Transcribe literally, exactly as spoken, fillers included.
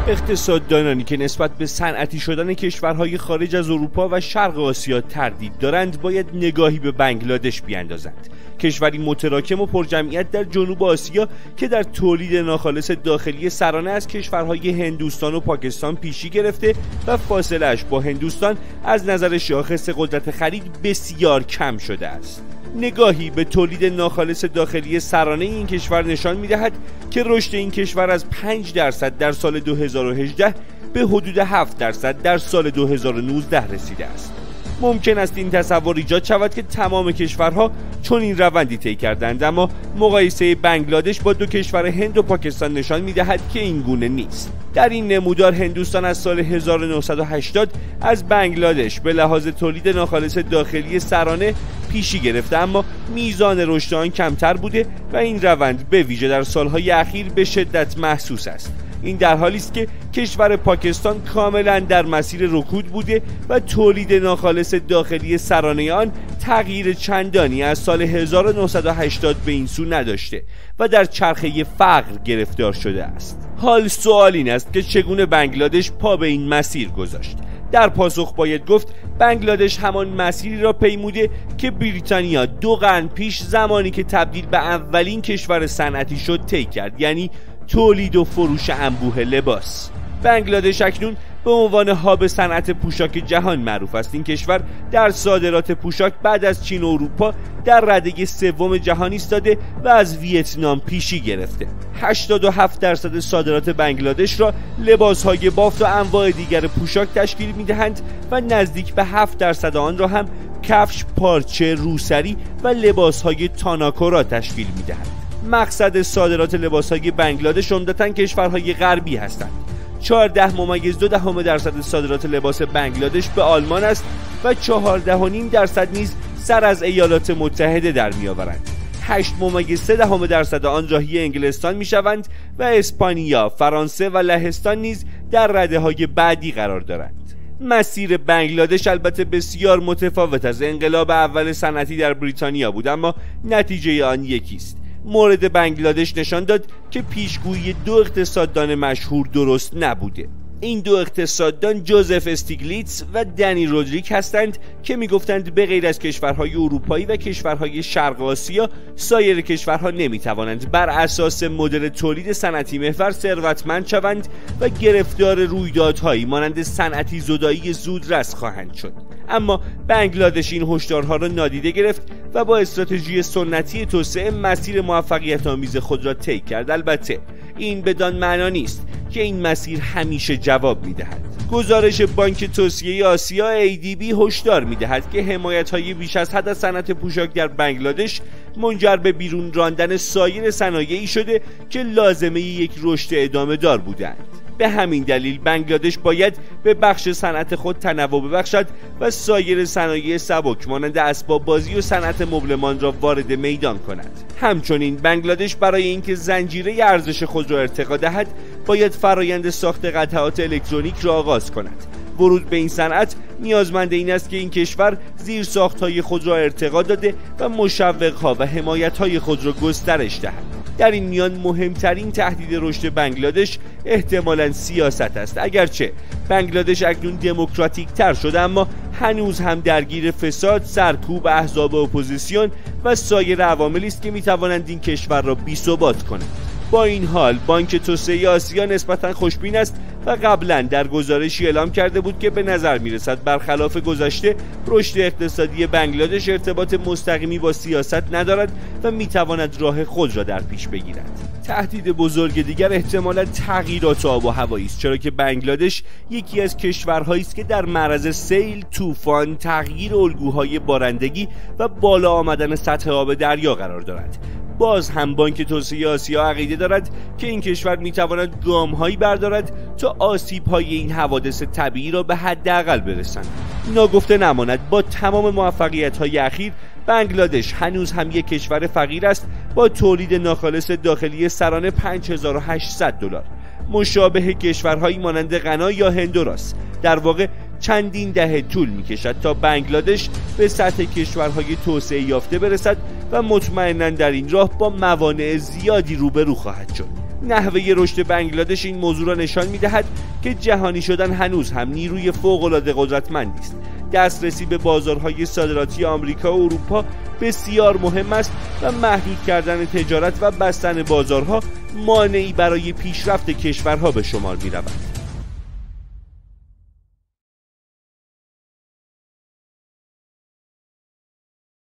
اقتصاددانانی که نسبت به صنعتی شدن کشورهای خارج از اروپا و شرق آسیا تردید دارند باید نگاهی به بنگلادش بیاندازند. کشوری متراکم و پرجمعیت در جنوب آسیا که در تولید ناخالص داخلی سرانه از کشورهای هندوستان و پاکستان پیشی گرفته و فاصله‌اش با هندوستان از نظر شاخص قدرت خرید بسیار کم شده است. نگاهی به تولید ناخالص داخلی سرانه این کشور نشان می‌دهد که رشد این کشور از پنج درصد در سال دو هزار و هجده به حدود هفت درصد در سال دو هزار و نوزده رسیده است. ممکن است این تصور ایجاد شود که تمام کشورها چون این روندی طی کردند، اما مقایسه بنگلادش با دو کشور هند و پاکستان نشان می‌دهد که این گونه نیست. در این نمودار هندوستان از سال هزار و نهصد و هشتاد از بنگلادش به لحاظ تولید ناخالص داخلی سرانه پیشی گرفته، اما میزان رشد آن کمتر بوده و این روند به ویژه در سالهای اخیر به شدت محسوس است. این در حالی است که کشور پاکستان کاملا در مسیر رکود بوده و تولید ناخالص داخلی سرانه آن تغییر چندانی از سال هزار و نهصد و هشتاد به این سو نداشته و در چرخه فقر گرفتار شده است. حال سوال این است که چگونه بنگلادش پا به این مسیر گذاشت؟ در پاسخ باید گفت بنگلادش همان مسیری را پیموده که بریتانیا دو قرن پیش زمانی که تبدیل به اولین کشور صنعتی شد طی کرد، یعنی تولید و فروش انبوه لباس. بنگلادش اکنون به عنوان هاب صنعت پوشاک جهان معروف است. این کشور در صادرات پوشاک بعد از چین و اروپا در رده سوم جهان ایستاده و از ویتنام پیشی گرفته. هشتاد و هفت درصد صادرات بنگلادش را لباس‌های بافت و انواع دیگر پوشاک تشکیل می‌دهند و نزدیک به هفت درصد آن را هم کفش، پارچه، روسری و لباس‌های تاناکورا تشکیل می‌دهند. مقصد صادرات لباس‌های بنگلادش عمدتاً کشورهای غربی هستند. چهارده ممیز دو دهم درصد صادرات لباس بنگلادش به آلمان است و چهارده و نیم درصد نیز سر از ایالات متحده در میآورند. هشت ممیز سه دهم درصد آن راهی انگلستان میشوند و اسپانیا، فرانسه و لهستان نیز در رده‌های بعدی قرار دارند. مسیر بنگلادش البته بسیار متفاوت از انقلاب اول صنعتی در بریتانیا بود، اما نتیجه آن یکی است. مورد بنگلادش نشان داد که پیشگویی دو اقتصاددان مشهور درست نبوده. این دو اقتصاددان جوزف استیگلیتز و دنی رودریک هستند که میگفتند به غیر از کشورهای اروپایی و کشورهای شرق آسیا سایر کشورها نمیتوانند بر اساس مدل تولید صنعتی محور ثروتمند شوند و گرفتار رویدادهایی مانند صنعتی زدایی زودرس خواهند شد. اما بنگلادش این هشدارها را نادیده گرفت و با استراتژی سنتی توسعه مسیر موفقیت آمیز خود را طی کرد. البته این بدان معنا نیست که این مسیر همیشه جواب میدهد. گزارش بانک توسعه آسیا ای دی بی هشدار میدهد که حمایت‌های بیش از حد از صنعت پوشاک در بنگلادش منجر به بیرون راندن سایر صنایعی شده که لازمه یک رشد ادامه دار بودند. به همین دلیل بنگلادش باید به بخش صنعت خود تنوع ببخشد و سایر صنایع سبک مانند اسباب بازی و صنعت مبلمان را وارد میدان کند. همچنین بنگلادش برای اینکه زنجیره ارزش خود را ارتقا دهد باید فرایند ساخت قطعات الکترونیک را آغاز کند. ورود به این صنعت نیازمند این است که این کشور زیرساخت‌های خود را ارتقا داده و مشوق‌ها و حمایت‌های خود را گسترش دهد. در این میان مهمترین تهدید رشد بنگلادش احتمالاً سیاست است. اگرچه بنگلادش اکنون دموکراتیک تر شده، اما هنوز هم درگیر فساد، سرکوب احزاب اپوزیسیون و سایر عواملی است که می‌توانند این کشور را بی‌ثبات کنند. با این حال بانک توسعه آسیا نسبتاً خوشبین است و قبلا در گزارشی اعلام کرده بود که به نظر میرسد برخلاف گذشته رشد اقتصادی بنگلادش ارتباط مستقیمی با سیاست ندارد و میتواند راه خود را در پیش بگیرد. تهدید بزرگ دیگر احتمالاً تغییرات آب و هوایی است، چرا که بنگلادش یکی از کشورهایی است که در معرض سیل، طوفان، تغییر الگوهای بارندگی و بالا آمدن سطح آب دریا قرار دارد. باز هم بانک توسعه آسیا عقیده دارد که این کشور میتواند گام‌هایی بردارد تا آسیب‌های این حوادث طبیعی را به حداقل برساند. ناگفته نماند با تمام موفقیت‌های اخیر بنگلادش هنوز هم یک کشور فقیر است با تولید ناخالص داخلی سرانه پنج هزار و هشتصد دلار، مشابه کشورهایی مانند غنا یا هندوراس. در واقع چندین دهه طول می‌کشد تا بنگلادش به سطح کشورهای توسعه یافته برسد و مطمئناً در این راه با موانع زیادی روبرو خواهد شد. نحوه رشد بنگلادش این موضوع را نشان می‌دهد که جهانی شدن هنوز هم نیروی فوق‌العاده قدرتمندی است. دسترسی به بازارهای صادراتی آمریکا و اروپا بسیار مهم است و محدود کردن تجارت و بستن بازارها مانعی برای پیشرفت کشورها به شمار می‌رود.